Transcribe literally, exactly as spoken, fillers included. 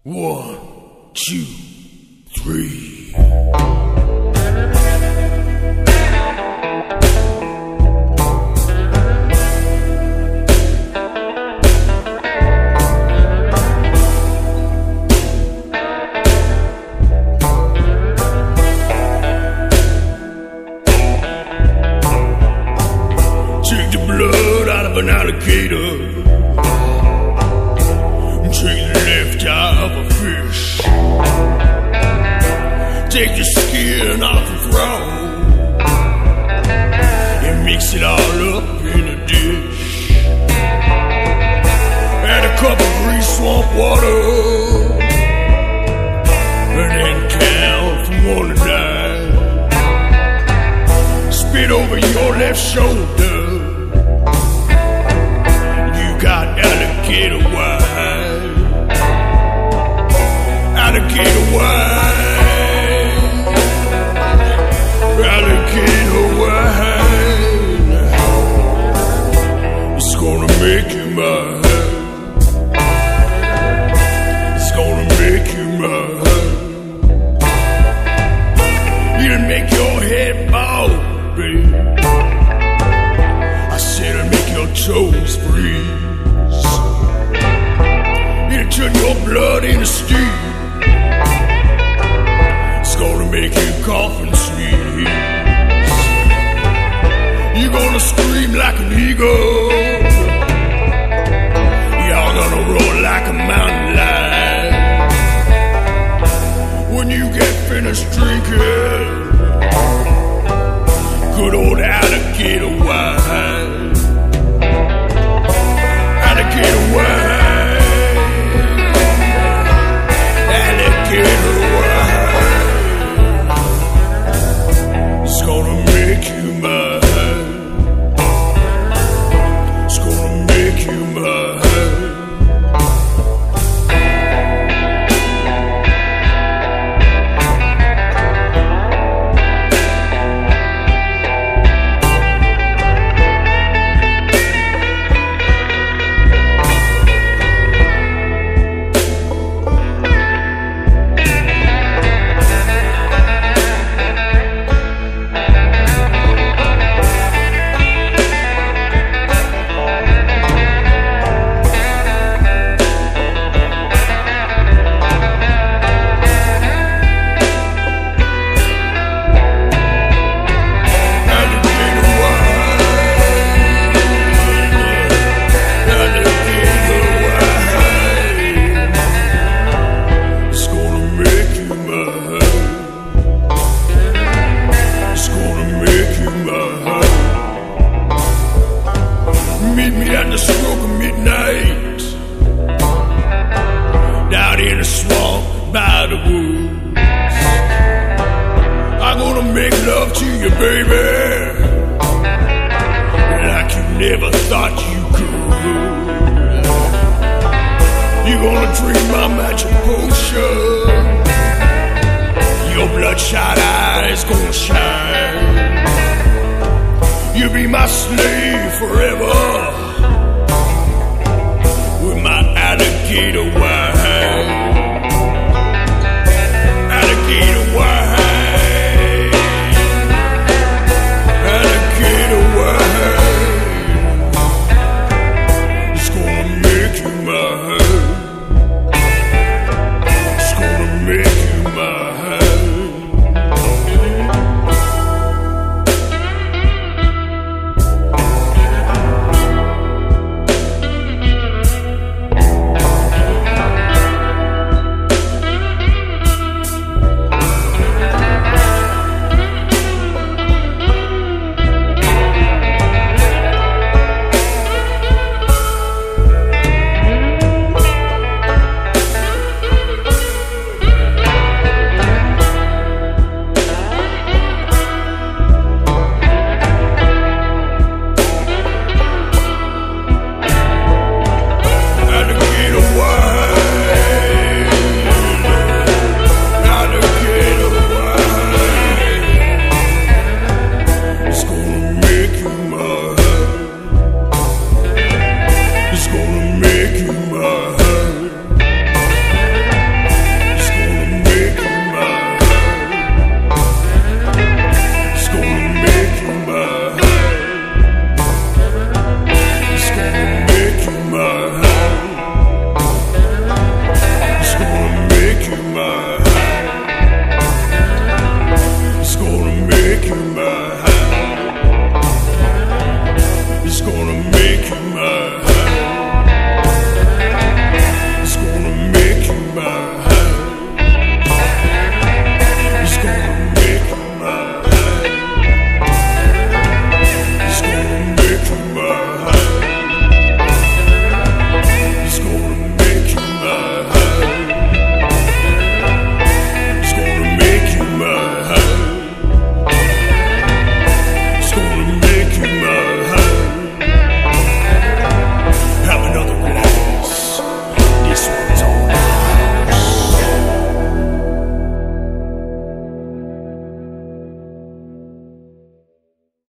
One, two, three. Take the blood out of an alligator. Take the left eye of a fish. Take the skin off the throat and mix it all up in a dish. Add a cup of grease swamp water and then count from one to nine. Spit over your left shoulder. You got alligator wine. Alligator wine, alligator wine. It's gonna make you mine. It's gonna make you mine. It'll make your head bow, baby. I said it'll make your toes freeze. It'll turn your blood into steam. Gonna make you cough and sneeze. You're gonna scream like an eagle. Y'all gonna roar like a mountain lion. When you get finished drinking good old alligator wine. Alligator wine. Alligator wine. It's gonna make you mine. It's gonna make you mine. You'll be my slave forever.